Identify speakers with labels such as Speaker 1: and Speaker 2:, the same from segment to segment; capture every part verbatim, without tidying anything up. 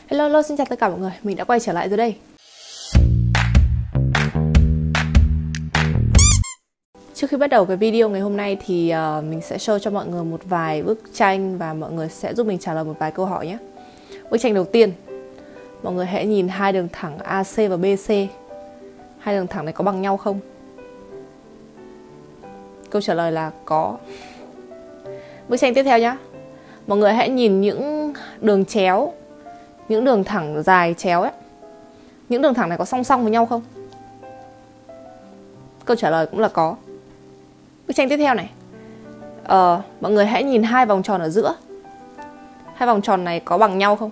Speaker 1: Hello, hello, xin chào tất cả mọi người, mình đã quay trở lại rồi đây. Trước khi bắt đầu cái video ngày hôm nay thì uh, mình sẽ show cho mọi người một vài bức tranh và mọi người sẽ giúp mình trả lời một vài câu hỏi nhé. Bức tranh đầu tiên, mọi người hãy nhìn hai đường thẳng a xê và bê xê. Hai đường thẳng này có bằng nhau không? Câu trả lời là có. Bức tranh tiếp theo nhé. Mọi người hãy nhìn những đường chéo, những đường thẳng dài chéo ấy. Những đường thẳng này có song song với nhau không? Câu trả lời cũng là có. Bức tranh tiếp theo này, ờ, mọi người hãy nhìn hai vòng tròn ở giữa. Hai vòng tròn này có bằng nhau không?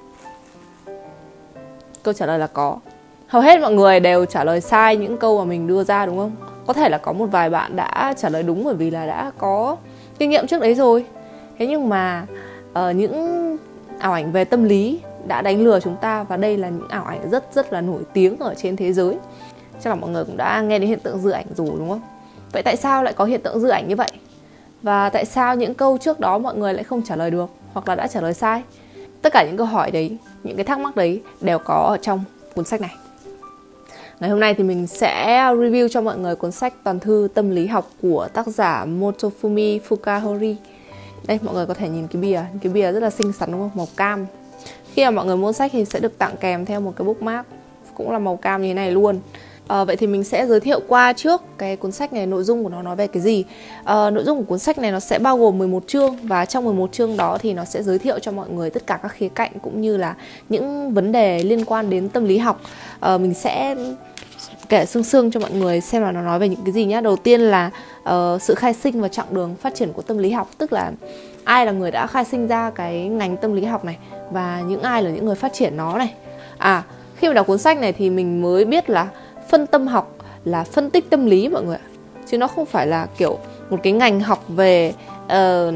Speaker 1: Câu trả lời là có. Hầu hết mọi người đều trả lời sai những câu mà mình đưa ra đúng không? Có thể là có một vài bạn đã trả lời đúng bởi vì là đã có kinh nghiệm trước đấy rồi. Thế nhưng mà uh, những ảo ảnh về tâm lý đã đánh lừa chúng ta. Và đây là những ảo ảnh rất rất là nổi tiếng ở trên thế giới. Chắc là mọi người cũng đã nghe đến hiện tượng dư ảnh rồi đúng không? Vậy tại sao lại có hiện tượng dư ảnh như vậy? Và tại sao những câu trước đó mọi người lại không trả lời được hoặc là đã trả lời sai? Tất cả những câu hỏi đấy, những cái thắc mắc đấy đều có ở trong cuốn sách này. Ngày hôm nay thì mình sẽ review cho mọi người cuốn sách Toàn thư tâm lý học của tác giả Motofumi Fukahori. Đây, mọi người có thể nhìn cái bìa, cái bìa rất là xinh xắn đúng không? Màu cam. Khi mà mọi người mua sách thì sẽ được tặng kèm theo một cái bookmark cũng là màu cam như thế này luôn. À, vậy thì mình sẽ giới thiệu qua trước cái cuốn sách này, nội dung của nó nói về cái gì. à, Nội dung của cuốn sách này nó sẽ bao gồm mười một chương. Và trong mười một chương đó thì nó sẽ giới thiệu cho mọi người tất cả các khía cạnh cũng như là những vấn đề liên quan đến tâm lý học. à, Mình sẽ kể sương sương cho mọi người xem là nó nói về những cái gì nhé. Đầu tiên là uh, sự khai sinh và chặng đường phát triển của tâm lý học. Tức là ai là người đã khai sinh ra cái ngành tâm lý học này, và những ai là những người phát triển nó này. À, khi mà đọc cuốn sách này thì mình mới biết là phân tâm học là phân tích tâm lý mọi người ạ. Chứ nó không phải là kiểu một cái ngành học về uh,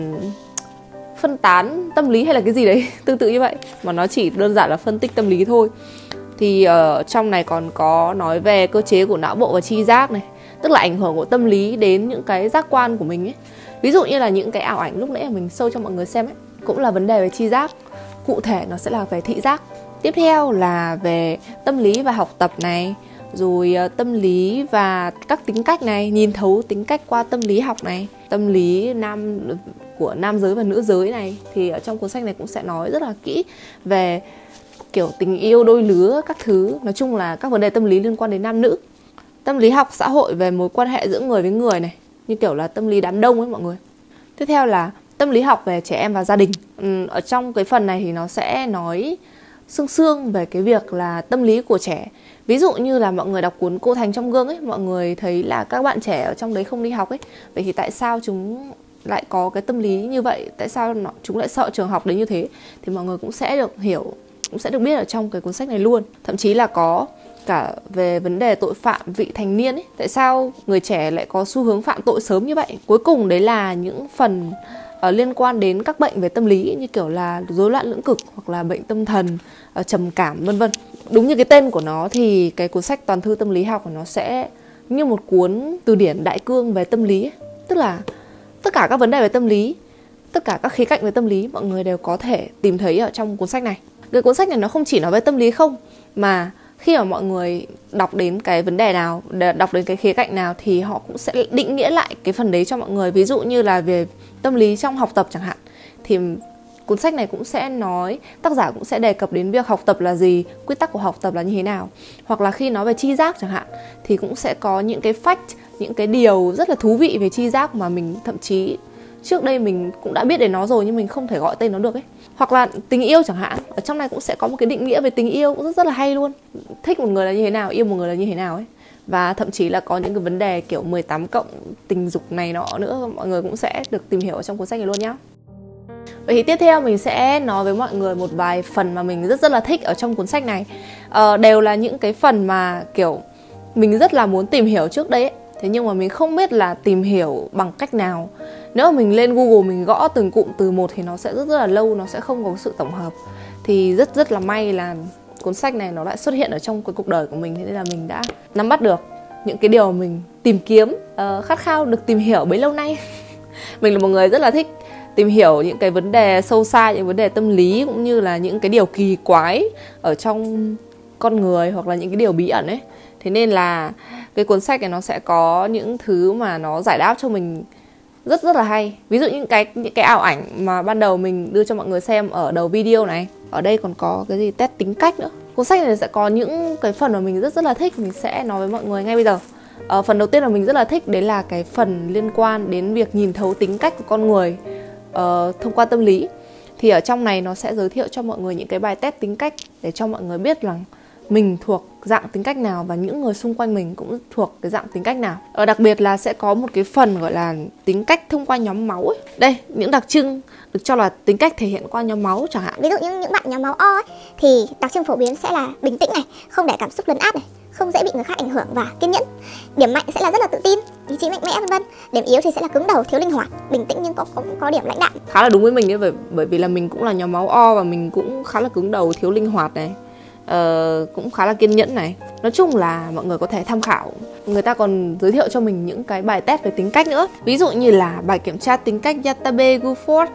Speaker 1: phân tán tâm lý hay là cái gì đấy tương tự như vậy, mà nó chỉ đơn giản là phân tích tâm lý thôi. Thì ở uh, trong này còn có nói về cơ chế của não bộ và tri giác này, tức là ảnh hưởng của tâm lý đến những cái giác quan của mình ấy. Ví dụ như là những cái ảo ảnh lúc nãy mình show cho mọi người xem ấy, cũng là vấn đề về tri giác. Cụ thể nó sẽ là về thị giác. Tiếp theo là về tâm lý và học tập này, rồi uh, tâm lý và các tính cách này, nhìn thấu tính cách qua tâm lý học này, tâm lý nam của nam giới và nữ giới này. Thì ở trong cuốn sách này cũng sẽ nói rất là kỹ về kiểu tình yêu đôi lứa các thứ. Nói chung là các vấn đề tâm lý liên quan đến nam nữ. Tâm lý học xã hội về mối quan hệ giữa người với người này, như kiểu là tâm lý đám đông ấy mọi người. Tiếp theo là tâm lý học về trẻ em và gia đình. ừ, Ở trong cái phần này thì nó sẽ nói sương sương về cái việc là tâm lý của trẻ. Ví dụ như là mọi người đọc cuốn Cô Thành Trong Gương ấy, mọi người thấy là các bạn trẻ ở trong đấy không đi học ấy. Vậy thì tại sao chúng lại có cái tâm lý như vậy? Tại sao nó, chúng lại sợ trường học đấy như thế? Thì mọi người cũng sẽ được hiểu, cũng sẽ được biết ở trong cái cuốn sách này luôn. Thậm chí là có cả về vấn đề tội phạm vị thành niên ấy. Tại sao người trẻ lại có xu hướng phạm tội sớm như vậy? Cuối cùng đấy là những phần uh, liên quan đến các bệnh về tâm lý, như kiểu là rối loạn lưỡng cực hoặc là bệnh tâm thần, uh, trầm cảm vân vân. Đúng như cái tên của nó thì cái cuốn sách Toàn thư tâm lý học của nó sẽ như một cuốn từ điển đại cương về tâm lý ấy. Tức là tất cả các vấn đề về tâm lý, tất cả các khía cạnh về tâm lý mọi người đều có thể tìm thấy ở trong cuốn sách này. Cái cuốn sách này nó không chỉ nói về tâm lý không, mà khi mà mọi người đọc đến cái vấn đề nào, đọc đến cái khía cạnh nào thì họ cũng sẽ định nghĩa lại cái phần đấy cho mọi người. Ví dụ như là về tâm lý trong học tập chẳng hạn, thì cuốn sách này cũng sẽ nói, tác giả cũng sẽ đề cập đến việc học tập là gì, quy tắc của học tập là như thế nào. Hoặc là khi nói về tri giác chẳng hạn, thì cũng sẽ có những cái fact, những cái điều rất là thú vị về tri giác mà mình thậm chí trước đây mình cũng đã biết đến nó rồi nhưng mình không thể gọi tên nó được ấy. Hoặc là tình yêu chẳng hạn, ở trong này cũng sẽ có một cái định nghĩa về tình yêu cũng rất, rất là hay luôn. Thích một người là như thế nào, yêu một người là như thế nào ấy. Và thậm chí là có những cái vấn đề kiểu mười tám cộng tình dục này nọ nữa, mọi người cũng sẽ được tìm hiểu ở trong cuốn sách này luôn nhá. Vậy thì tiếp theo mình sẽ nói với mọi người một vài phần mà mình rất rất là thích ở trong cuốn sách này. ờ, Đều là những cái phần mà kiểu mình rất là muốn tìm hiểu trước đây ấy. Thế nhưng mà mình không biết là tìm hiểu bằng cách nào. Nếu mà mình lên Google mình gõ từng cụm từ một thì nó sẽ rất rất là lâu, nó sẽ không có sự tổng hợp. Thì rất rất là may là cuốn sách này nó lại xuất hiện ở trong cái cuộc đời của mình. Thế nên là mình đã nắm bắt được những cái điều mình tìm kiếm, uh, khát khao được tìm hiểu bấy lâu nay. Mình là một người rất là thích tìm hiểu những cái vấn đề sâu xa, những vấn đề tâm lý cũng như là những cái điều kỳ quái ở trong con người hoặc là những cái điều bí ẩn ấy. Thế nên là cái cuốn sách này nó sẽ có những thứ mà nó giải đáp cho mình rất rất là hay. Ví dụ những cái những cái ảo ảnh mà ban đầu mình đưa cho mọi người xem ở đầu video này. Ở đây còn có cái gì test tính cách nữa. Cuốn sách này sẽ có những cái phần mà mình rất rất là thích, mình sẽ nói với mọi người ngay bây giờ. Ở phần đầu tiên là mình rất là thích, đấy là cái phần liên quan đến việc nhìn thấu tính cách của con người uh, thông qua tâm lý. Thì ở trong này nó sẽ giới thiệu cho mọi người những cái bài test tính cách để cho mọi người biết rằng mình thuộc dạng tính cách nào và những người xung quanh mình cũng thuộc cái dạng tính cách nào. Ở đặc biệt là sẽ có một cái phần gọi là tính cách thông qua nhóm máu ấy. Đây, những đặc trưng được cho là tính cách thể hiện qua nhóm máu chẳng hạn.
Speaker 2: Ví dụ như những bạn nhóm máu O ấy, thì đặc trưng phổ biến sẽ là bình tĩnh này, không để cảm xúc lấn át này, không dễ bị người khác ảnh hưởng và kiên nhẫn. Điểm mạnh sẽ là rất là tự tin, ý chí mạnh mẽ vân vân. Điểm yếu thì sẽ là cứng đầu, thiếu linh hoạt, bình tĩnh nhưng có có, có điểm lãnh đạm.
Speaker 1: Khá là đúng với mình ấy, bởi bởi vì là mình cũng là nhóm máu O và mình cũng khá là cứng đầu, thiếu linh hoạt này. Uh, cũng khá là kiên nhẫn này. Nói chung là mọi người có thể tham khảo. Người ta còn giới thiệu cho mình những cái bài test về tính cách nữa. Ví dụ như là bài kiểm tra tính cách Yatabe-Gufford,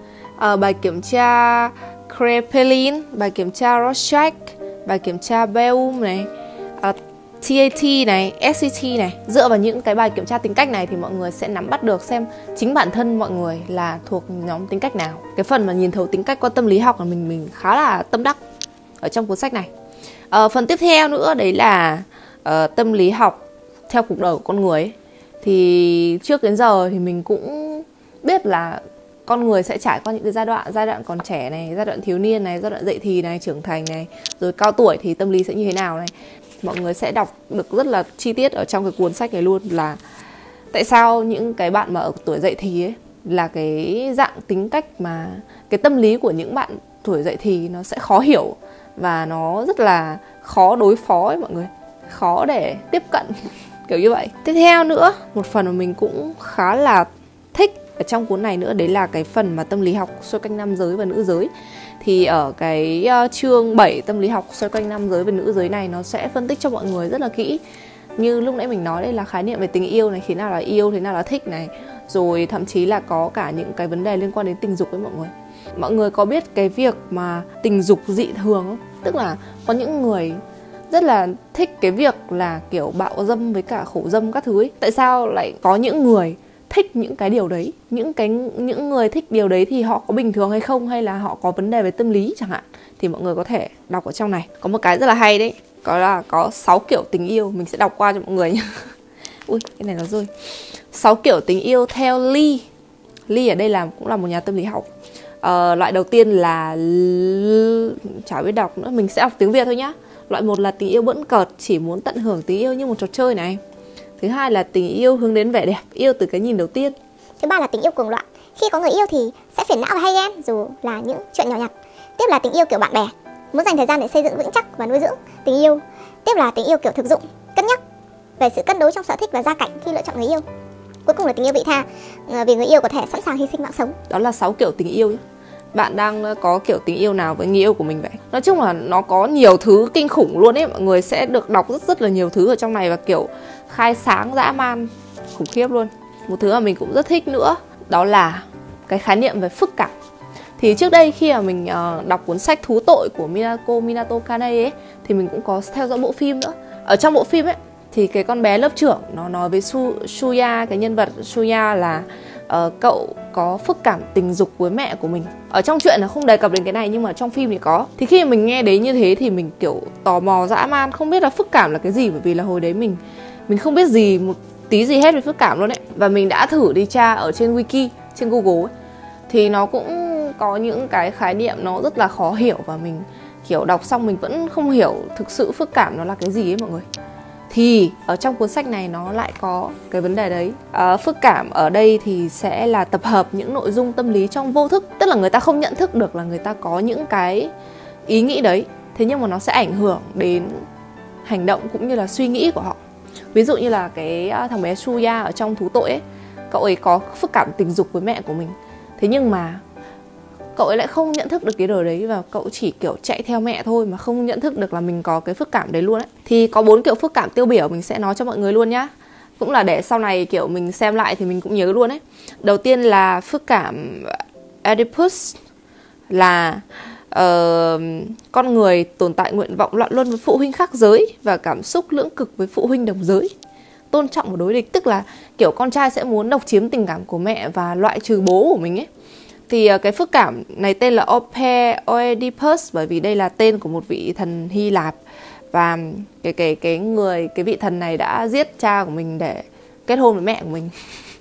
Speaker 1: uh, bài kiểm tra Kraepelin, bài kiểm tra Rorschach, bài kiểm tra Baum này, uh, tê a tê này, ét xê tê này. Dựa vào những cái bài kiểm tra tính cách này thì mọi người sẽ nắm bắt được xem chính bản thân mọi người là thuộc nhóm tính cách nào. Cái phần mà nhìn thấu tính cách qua tâm lý học là mình mình khá là tâm đắc ở trong cuốn sách này. À, phần tiếp theo nữa đấy là uh, tâm lý học theo cuộc đời của con người ấy. Thì trước đến giờ thì mình cũng biết là con người sẽ trải qua những cái giai đoạn, giai đoạn còn trẻ này, giai đoạn thiếu niên này, giai đoạn dậy thì này, trưởng thành này, rồi cao tuổi thì tâm lý sẽ như thế nào này. Mọi người sẽ đọc được rất là chi tiết ở trong cái cuốn sách này luôn, là tại sao những cái bạn mà ở tuổi dậy thì ấy là cái dạng tính cách mà cái tâm lý của những bạn tuổi dậy thì nó sẽ khó hiểu và nó rất là khó đối phó ấy mọi người, khó để tiếp cận kiểu như vậy. Tiếp theo nữa, một phần mà mình cũng khá là thích ở trong cuốn này nữa, đấy là cái phần mà tâm lý học xoay quanh nam giới và nữ giới. Thì ở cái uh, chương bảy tâm lý học xoay quanh nam giới và nữ giới này, nó sẽ phân tích cho mọi người rất là kỹ. Như lúc nãy mình nói, đây là khái niệm về tình yêu này, thế nào là yêu, thế nào là thích này, rồi thậm chí là có cả những cái vấn đề liên quan đến tình dục với mọi người. Mọi người có biết cái việc mà tình dục dị thường không? Tức là có những người rất là thích cái việc là kiểu bạo dâm với cả khổ dâm các thứ ấy. Tại sao lại có những người thích những cái điều đấy? Những cái những người thích điều đấy thì họ có bình thường hay không, hay là họ có vấn đề về tâm lý chẳng hạn? Thì mọi người có thể đọc ở trong này. Có một cái rất là hay đấy, có là có sáu kiểu tình yêu. Mình sẽ đọc qua cho mọi người nhé. Ui, cái này nó rơi. sáu kiểu tình yêu theo Lee. Lee ở đây là cũng là một nhà tâm lý học. Uh, loại đầu tiên là chả biết đọc nữa, mình sẽ đọc tiếng Việt thôi nhá. Loại một là tình yêu bỡn cợt, chỉ muốn tận hưởng tình yêu như một trò chơi này. Thứ hai là tình yêu hướng đến vẻ đẹp, yêu từ cái nhìn đầu tiên.
Speaker 2: Thứ ba là tình yêu cuồng loạn, khi có người yêu thì sẽ phiền não và hay ghen dù là những chuyện nhỏ nhặt. Tiếp là tình yêu kiểu bạn bè, muốn dành thời gian để xây dựng vững chắc và nuôi dưỡng tình yêu. Tiếp là tình yêu kiểu thực dụng, cân nhắc về sự cân đối trong sở thích và gia cảnh khi lựa chọn người yêu. Cuối cùng là tình yêu vị tha, vì người yêu có thể sẵn sàng hy sinh mạng sống.
Speaker 1: Đó là sáu kiểu tình yêu nhé. Bạn đang có kiểu tình yêu nào với người yêu của mình vậy? Nói chung là nó có nhiều thứ kinh khủng luôn ấy. Mọi người sẽ được đọc rất rất là nhiều thứ ở trong này và kiểu khai sáng dã man khủng khiếp luôn. Một thứ mà mình cũng rất thích nữa, đó là cái khái niệm về phức cảm. Thì trước đây khi mà mình uh, đọc cuốn sách Thú tội của Minako Minato Kanei ấy, thì mình cũng có theo dõi bộ phim nữa. Ở trong bộ phim ấy thì cái con bé lớp trưởng nó nói với Su, Suya, cái nhân vật Suya là uh, cậu có phức cảm tình dục với mẹ của mình. Ở trong chuyện là không đề cập đến cái này nhưng mà trong phim thì có. Thì khi mà mình nghe đấy như thế thì mình kiểu tò mò dã man, không biết là phức cảm là cái gì, bởi vì là hồi đấy mình mình không biết gì một tí gì hết về phức cảm luôn ấy. Và mình đã thử đi tra ở trên wiki, trên Google ấy, thì nó cũng có những cái khái niệm nó rất là khó hiểu và mình kiểu đọc xong mình vẫn không hiểu thực sự phức cảm nó là cái gì ấy mọi người. Thì ở trong cuốn sách này nó lại có cái vấn đề đấy. à, Phức cảm ở đây thì sẽ là tập hợp những nội dung tâm lý trong vô thức. Tức là người ta không nhận thức được là người ta có những cái ý nghĩ đấy, thế nhưng mà nó sẽ ảnh hưởng đến hành động cũng như là suy nghĩ của họ. Ví dụ như là cái thằng bé Suya ở trong Thú tội ấy, cậu ấy có phức cảm tình dục với mẹ của mình, thế nhưng mà cậu ấy lại không nhận thức được cái điều đấy và cậu chỉ kiểu chạy theo mẹ thôi mà không nhận thức được là mình có cái phức cảm đấy luôn ấy. Thì có bốn kiểu phức cảm tiêu biểu mình sẽ nói cho mọi người luôn nhá. Cũng là để sau này kiểu mình xem lại thì mình cũng nhớ luôn ấy. Đầu tiên là phức cảm Oedipus là uh, con người tồn tại nguyện vọng loạn luân với phụ huynh khác giới và cảm xúc lưỡng cực với phụ huynh đồng giới, tôn trọng và đối địch, tức là kiểu con trai sẽ muốn độc chiếm tình cảm của mẹ và loại trừ bố của mình ấy. Thì uh, cái phức cảm này tên là Ope Oedipus bởi vì đây là tên của một vị thần Hy Lạp, và cái cái cái người cái vị thần này đã giết cha của mình để kết hôn với mẹ của mình.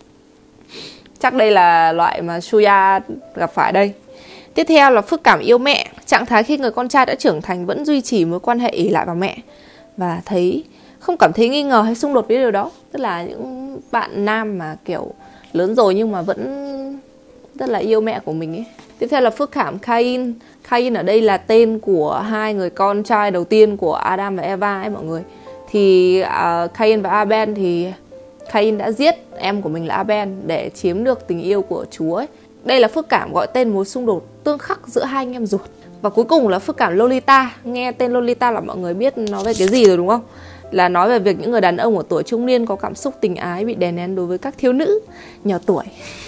Speaker 1: Chắc đây là loại mà Suya gặp phải đây. Tiếp theo là phức cảm yêu mẹ, trạng thái khi người con trai đã trưởng thành vẫn duy trì mối quan hệ ỷ lại vào mẹ và thấy không cảm thấy nghi ngờ hay xung đột với điều đó. Tức là những bạn nam mà kiểu lớn rồi nhưng mà vẫn rất là yêu mẹ của mình ấy. Tiếp theo là phức cảm Cain. Cain ở đây là tên của hai người con trai đầu tiên của Adam và Eva ấy mọi người. Thì uh, Cain và Abel thì Cain đã giết em của mình là Abel để chiếm được tình yêu của Chúa ấy. Đây là phức cảm gọi tên mối xung đột tương khắc giữa hai anh em ruột. Và cuối cùng là phức cảm Lolita. Nghe tên Lolita là mọi người biết nói về cái gì rồi đúng không? Là nói về việc những người đàn ông ở tuổi trung niên có cảm xúc tình ái bị đè nén đối với các thiếu nữ nhỏ tuổi.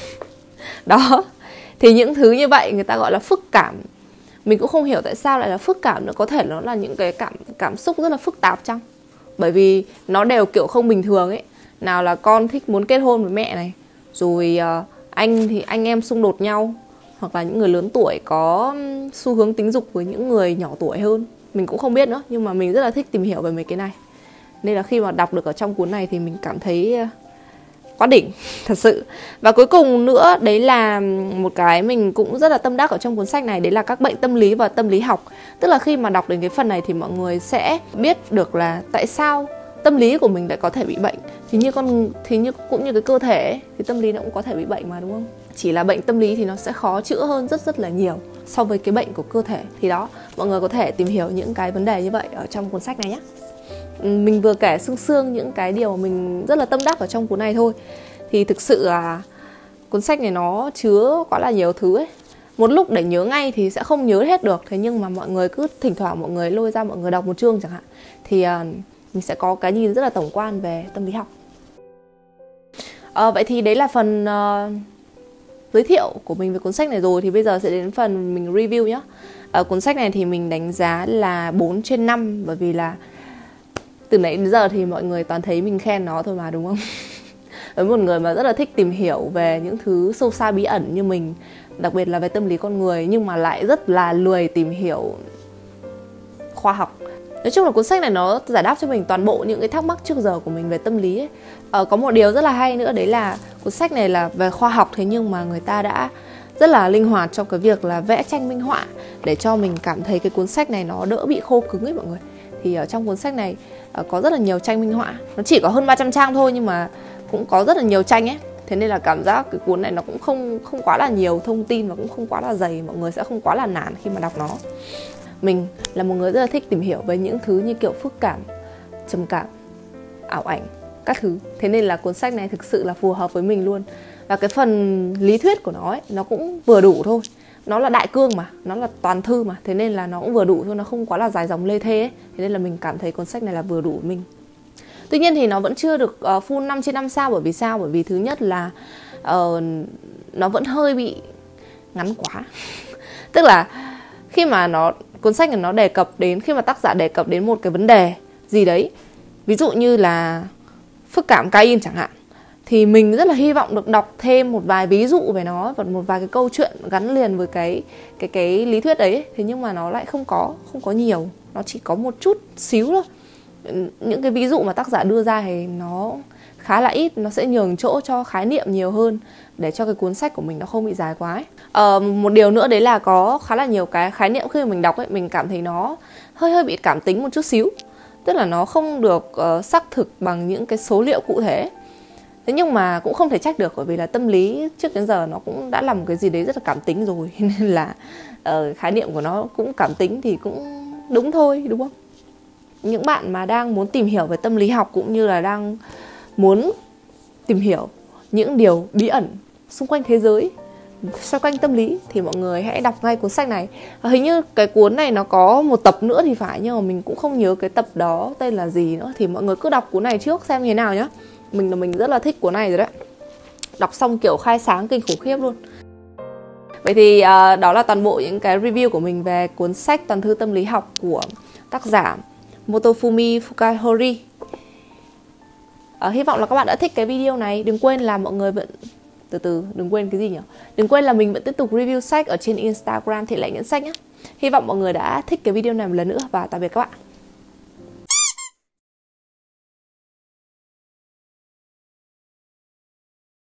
Speaker 1: Đó. Thì những thứ như vậy người ta gọi là phức cảm. Mình cũng không hiểu tại sao lại là phức cảm nữa. Có thể nó là những cái cảm, cảm xúc rất là phức tạp chăng? Bởi vì nó đều kiểu không bình thường ấy. Nào là con thích muốn kết hôn với mẹ này, rồi uh, anh thì anh em xung đột nhau, hoặc là những người lớn tuổi có xu hướng tính dục với những người nhỏ tuổi hơn. Mình cũng không biết nữa, nhưng mà mình rất là thích tìm hiểu về mấy cái này. Nên là khi mà đọc được ở trong cuốn này thì mình cảm thấy quá đỉnh, thật sự. Và cuối cùng nữa, đấy là một cái mình cũng rất là tâm đắc ở trong cuốn sách này. Đấy là các bệnh tâm lý và tâm lý học. Tức là khi mà đọc đến cái phần này thì mọi người sẽ biết được là tại sao tâm lý của mình lại có thể bị bệnh. Thì như con thì như cũng như cái cơ thể ấy, thì tâm lý nó cũng có thể bị bệnh mà đúng không? Chỉ là bệnh tâm lý thì nó sẽ khó chữa hơn rất rất là nhiều so với cái bệnh của cơ thể. Thì đó, mọi người có thể tìm hiểu những cái vấn đề như vậy ở trong cuốn sách này nhé. Mình vừa kể sương sương những cái điều mà mình rất là tâm đắc ở trong cuốn này thôi. Thì thực sự là cuốn sách này nó chứa quá là nhiều thứ ấy. Một lúc để nhớ ngay thì sẽ không nhớ hết được. Thế nhưng mà mọi người cứ thỉnh thoảng mọi người lôi ra mọi người đọc một chương chẳng hạn, thì uh, mình sẽ có cái nhìn rất là tổng quan về tâm lý học. À, vậy thì đấy là phần uh, giới thiệu của mình về cuốn sách này rồi. Thì bây giờ sẽ đến phần mình review nhé. Ở cuốn sách này thì mình đánh giá là bốn trên năm. Bởi vì là từ nãy đến giờ thì mọi người toàn thấy mình khen nó thôi mà đúng không? Với một người mà rất là thích tìm hiểu về những thứ sâu xa bí ẩn như mình, đặc biệt là về tâm lý con người, nhưng mà lại rất là lười tìm hiểu khoa học. Nói chung là cuốn sách này nó giải đáp cho mình toàn bộ những cái thắc mắc trước giờ của mình về tâm lý ấy. Ờ, có một điều rất là hay nữa, đấy là cuốn sách này là về khoa học, thế nhưng mà người ta đã rất là linh hoạt trong cái việc là vẽ tranh minh họa để cho mình cảm thấy cái cuốn sách này nó đỡ bị khô cứng ấy mọi người. Thì ở trong cuốn sách này uh, có rất là nhiều tranh minh họa. Nó chỉ có hơn ba trăm trang thôi nhưng mà cũng có rất là nhiều tranh ấy. Thế nên là cảm giác cái cuốn này nó cũng không không quá là nhiều thông tin và cũng không quá là dày, mọi người sẽ không quá là nản khi mà đọc nó. Mình là một người rất là thích tìm hiểu về những thứ như kiểu phức cảm, trầm cảm, ảo ảnh, các thứ. Thế nên là cuốn sách này thực sự là phù hợp với mình luôn. Và cái phần lý thuyết của nó ấy, nó cũng vừa đủ thôi. Nó là đại cương mà, nó là toàn thư mà. Thế nên là nó cũng vừa đủ thôi, nó không quá là dài dòng lê thê ấy. Thế nên là mình cảm thấy cuốn sách này là vừa đủ với mình. Tuy nhiên thì nó vẫn chưa được uh, full năm trên năm sao. Bởi vì sao? Bởi vì thứ nhất là uh, nó vẫn hơi bị ngắn quá. Tức là khi mà nó cuốn sách này nó đề cập đến, khi mà tác giả đề cập đến một cái vấn đề gì đấy, ví dụ như là phức cảm Cain chẳng hạn, thì mình rất là hy vọng được đọc thêm một vài ví dụ về nó và một vài cái câu chuyện gắn liền với cái cái cái lý thuyết đấy. Thế nhưng mà nó lại không có không có nhiều, nó chỉ có một chút xíu thôi. Những cái ví dụ mà tác giả đưa ra thì nó khá là ít, nó sẽ nhường chỗ cho khái niệm nhiều hơn để cho cái cuốn sách của mình nó không bị dài quá ấy. Ờ, một điều nữa đấy là có khá là nhiều cái khái niệm khi mà mình đọc ấy, mình cảm thấy nó hơi hơi bị cảm tính một chút xíu. Tức là nó không được uh, xác thực bằng những cái số liệu cụ thể. Thế nhưng mà cũng không thể trách được, bởi vì là tâm lý trước đến giờ nó cũng đã là một cái gì đấy rất là cảm tính rồi. Nên là uh, khái niệm của nó cũng cảm tính thì cũng đúng thôi, đúng không? Những bạn mà đang muốn tìm hiểu về tâm lý học cũng như là đang muốn tìm hiểu những điều bí ẩn xung quanh thế giới, xoay quanh tâm lý, thì mọi người hãy đọc ngay cuốn sách này. Hình như cái cuốn này nó có một tập nữa thì phải, nhưng mà mình cũng không nhớ cái tập đó tên là gì nữa. Thì mọi người cứ đọc cuốn này trước xem như thế nào nhá. Mình là mình rất là thích cuốn này rồi đấy. Đọc xong kiểu khai sáng kinh khủng khiếp luôn. Vậy thì uh, đó là toàn bộ những cái review của mình về cuốn sách Toàn thư tâm lý học của tác giả Motofumi Fukahori. uh, Hy vọng là các bạn đã thích cái video này. Đừng quên là mọi người vẫn Từ từ, đừng quên cái gì nhỉ? Đừng quên là mình vẫn tiếp tục review sách ở trên Instagram Thị Lệ Nhẫn Sách nhé. Hy vọng mọi người đã thích cái video này một lần nữa. Và tạm biệt các bạn.